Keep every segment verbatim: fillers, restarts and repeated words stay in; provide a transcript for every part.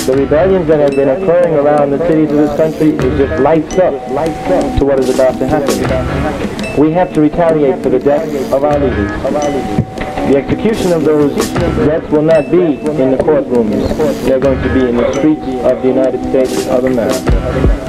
The rebellions that have been occurring around the cities of this country is just lights up, lights up to what is about to happen. We have to retaliate for the deaths of our leaders. The execution of those deaths will not be in the courtrooms. They're going to be in the streets of the United States of America.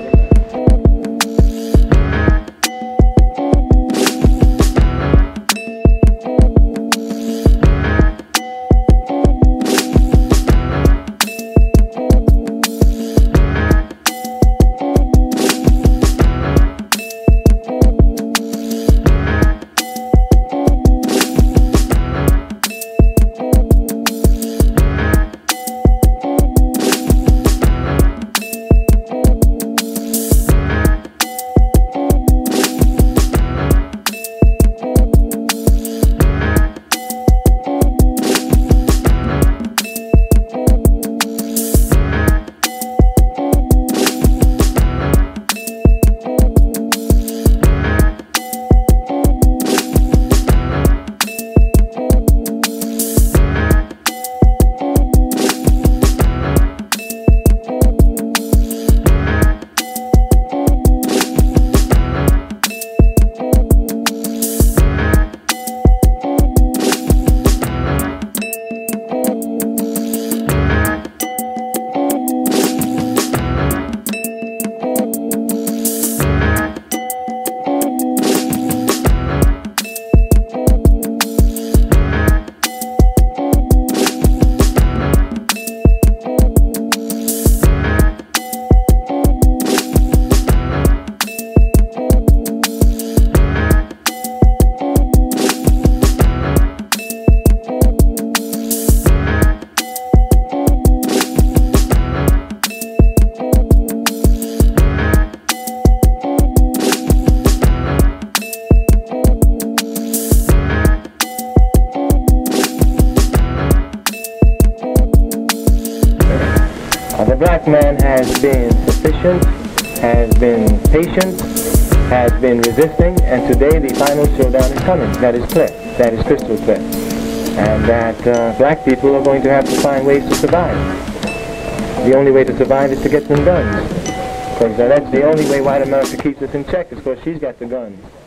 The black man has been sufficient, has been patient, has been resisting, and today the final showdown is coming. That is clear. That is crystal clear. And that uh, black people are going to have to find ways to survive. The only way to survive is to get some guns. Because uh, that's the only way white America keeps us in check, is because she's got the guns.